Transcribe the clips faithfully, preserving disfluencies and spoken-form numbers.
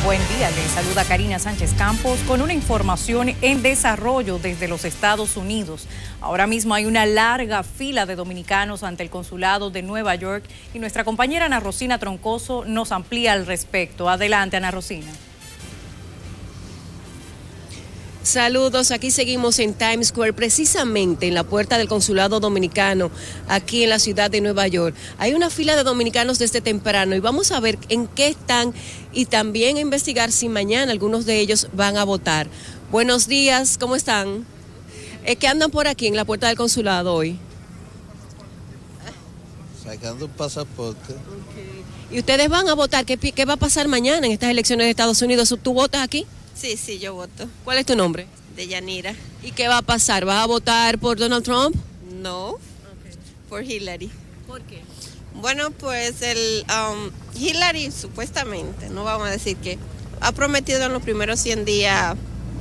Buen día, les saluda Karina Sánchez Campos con una información en desarrollo desde los Estados Unidos. Ahora mismo hay una larga fila de dominicanos ante el consulado de Nueva York y nuestra compañera Ana Rosina Troncoso nos amplía al respecto. Adelante, Ana Rosina. Saludos, aquí seguimos en Times Square, precisamente en la puerta del consulado dominicano, aquí en la ciudad de Nueva York. Hay una fila de dominicanos desde temprano y vamos a ver en qué están y también a investigar si mañana algunos de ellos van a votar. Buenos días, ¿cómo están? ¿Qué andan por aquí en la puerta del consulado hoy? Sacando un pasaporte. Okay. ¿Y ustedes van a votar? ¿Qué, ¿Qué va a pasar mañana en estas elecciones de Estados Unidos? ¿Tú votas aquí? Sí, sí, yo voto. ¿Cuál es tu nombre? Deyanira. ¿Y qué va a pasar? ¿Vas a votar por Donald Trump? No, okay. Por Hillary. ¿Por qué? Bueno, pues el um, Hillary supuestamente, no vamos a decir que, ha prometido en los primeros cien días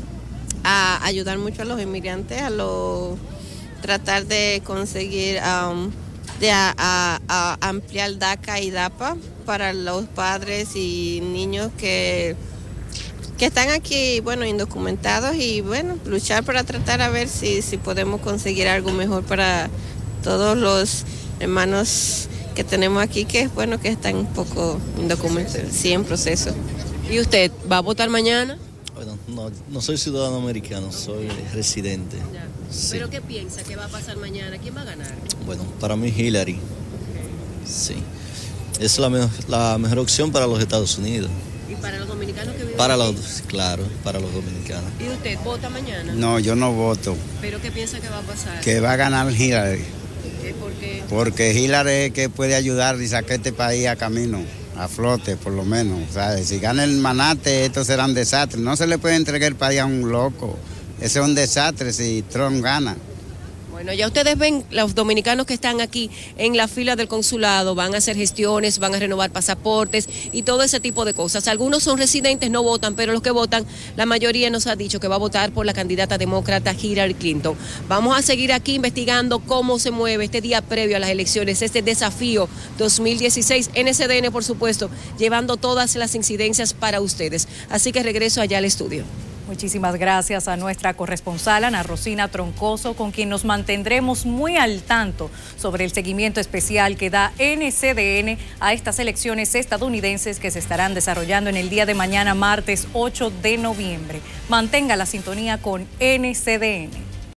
a ayudar mucho a los inmigrantes, a lo, tratar de conseguir, um, de a, a, a ampliar DACA y DAPA para los padres y niños que... que están aquí, bueno, indocumentados y, bueno, luchar para tratar a ver si, si podemos conseguir algo mejor para todos los hermanos que tenemos aquí, que es bueno que están un poco indocumentados, sí, en proceso. ¿Y usted va a votar mañana? Bueno, no, no soy ciudadano americano, soy residente. Ya. Sí. ¿Pero qué piensa? ¿Qué va a pasar mañana? ¿Quién va a ganar? Bueno, para mí Hillary, okay. Sí, es la, me la mejor opción para los Estados Unidos. ¿Y para los dominicanos que viven Para aquí? los, claro, para los dominicanos. ¿Y usted vota mañana? No, yo no voto. ¿Pero qué piensa que va a pasar? Que va a ganar Hillary. ¿Por qué? Porque Hillary es que puede ayudar y sacar este país a camino, a flote por lo menos. ¿Sabes? Si gana el manate, esto será un desastre. No se le puede entregar el país a un loco. Ese es un desastre si Trump gana. Bueno, ya ustedes ven, los dominicanos que están aquí en la fila del consulado van a hacer gestiones, van a renovar pasaportes y todo ese tipo de cosas. Algunos son residentes, no votan, pero los que votan, la mayoría nos ha dicho que va a votar por la candidata demócrata Hillary Clinton. Vamos a seguir aquí investigando cómo se mueve este día previo a las elecciones, este desafío dos mil dieciséis, N S D N, por supuesto, llevando todas las incidencias para ustedes. Así que regreso allá al estudio. Muchísimas gracias a nuestra corresponsal Ana Rosina Troncoso, con quien nos mantendremos muy al tanto sobre el seguimiento especial que da N S D N a estas elecciones estadounidenses que se estarán desarrollando en el día de mañana, martes ocho de noviembre. Mantenga la sintonía con N S D N.